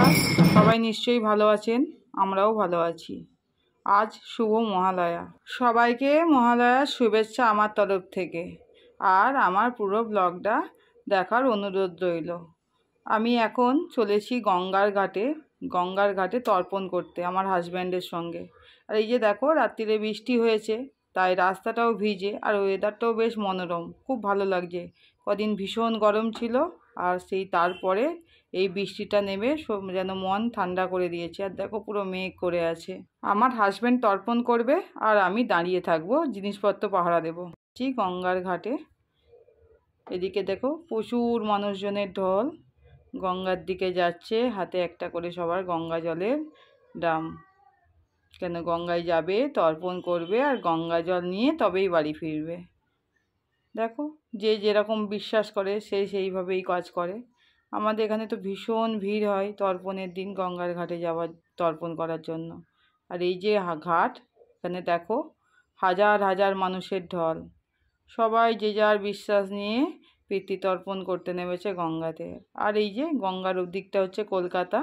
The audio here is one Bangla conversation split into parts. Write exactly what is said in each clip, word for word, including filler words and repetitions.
নমস্কার, সবাই নিশ্চয়ই ভালো আছেন, আমরাও ভালো আছি। আজ শুভ মহালয়া, সবাইকে মহালয়ার শুভেচ্ছা আমার তরফ থেকে। আর আমার পুরো ব্লগটা দেখার অনুরোধ রইল। আমি এখন চলেছি গঙ্গার ঘাটে গঙ্গার ঘাটে তর্পণ করতে আমার হাজব্যান্ডের সঙ্গে। আর এই যে দেখো, রাত্রিরে বৃষ্টি হয়েছে, তাই রাস্তাটাও ভিজে আর ওয়েদারটাও বেশ মনোরম, খুব ভালো লাগছে। কদিন ভীষণ গরম ছিল, আর সেই তারপরে এই বৃষ্টিটা নেমে যেন মন ঠান্ডা করে দিয়েছে। আর দেখো, পুরো মেঘ করে আছে। আমার হাজব্যান্ড তর্পণ করবে আর আমি দাঁড়িয়ে থাকবো, জিনিসপত্র পাহারা দেবো। গঙ্গার ঘাটে এদিকে দেখো, প্রচুর মানুষজনের ঢল গঙ্গার দিকে যাচ্ছে, হাতে একটা করে সবার গঙ্গা জলের ড্রাম। কেন, গঙ্গায় যাবে, তর্পণ করবে আর গঙ্গা জল নিয়ে তবেই বাড়ি ফিরবে। দেখো, যে যেরকম বিশ্বাস করে সে সেইভাবেই কাজ করে। আমাদের এখানে তো ভীষণ ভিড় হয় তর্পণের দিন গঙ্গার ঘাটে যাওয়ার, তর্পণ করার জন্য। আর এই যে ঘাট, এখানে দেখো হাজার হাজার মানুষের ঢল, সবাই যে যার বিশ্বাস নিয়ে পিতৃতর্পণ করতে নেমেছে গঙ্গাতে। আর এই যে গঙ্গার দিকটা হচ্ছে কলকাতা।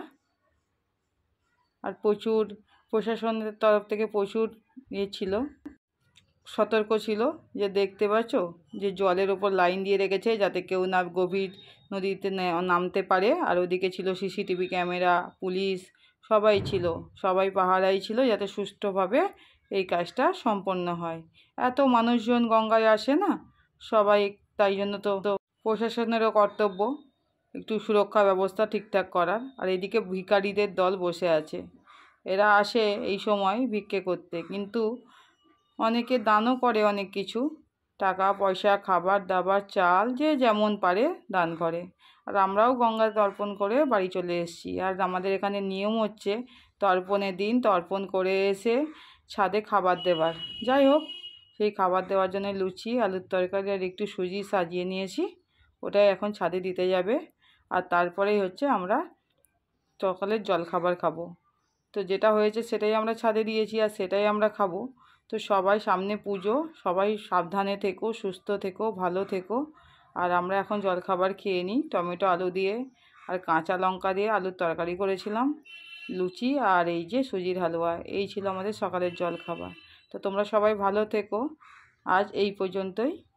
আর প্রচুর প্রশাসনের তরফ থেকে প্রচুর ইয়ে ছিল, সতর্ক ছিল, যে দেখতে পাচ্ছ যে জলের ওপর লাইন দিয়ে রেখেছে যাতে কেউ না গভীর নদীতে নামতে পারে। আর ওদিকে ছিল সিসিটিভি ক্যামেরা, পুলিশ, সবাই ছিল, সবাই পাহারাই ছিল যাতে সুষ্ঠুভাবে এই কাজটা সম্পন্ন হয়। এত মানুষজন গঙ্গায় আসে না সবাই, তাই জন্য তো প্রশাসনেরও কর্তব্য একটু সুরক্ষা ব্যবস্থা ঠিকঠাক করার। আর এদিকে ভিখারিদের দল বসে আছে, এরা আসে এই সময় ভিক্ষে করতে, কিন্তু অনেকে দানও করে, অনেক কিছু টাকা পয়সা, খাবার দাবার, চাল, যে যেমন পারে দান করে। আর আমরাও গঙ্গায় তর্পণ করে বাড়ি চলে এসেছি। আর আমাদের এখানে নিয়ম হচ্ছে তর্পণের দিন তর্পণ করে এসে ছাদে খাবার দেবার। যাই হোক, সেই খাবার দেওয়ার জন্য লুচি, আলুর তরকারি আর একটু সুজি সাজিয়ে নিয়েছি, ওটাই এখন ছাদে দিতে যাবে। আর তারপরেই হচ্ছে আমরা সকালের জলখাবার খাবো। তো যেটা হয়েছে সেটাই আমরা ছাদে দিয়েছি আর সেটাই আমরা খাবো। তো সবাই, সামনে পুজো, সবাই সাবধানে থেকো, সুস্থ থেকো, ভালো থেকো। আর আমরা এখন জলখাবার খেয়ে নিই। টমেটো আলু দিয়ে আর কাঁচা লঙ্কা দিয়ে আলুর তরকারি করেছিলাম, লুচি আর এই যে সুজির হালুয়া, এই ছিল আমাদের সকালের জলখাবার। তো তোমরা সবাই ভালো থেকো, আজ এই পর্যন্তই।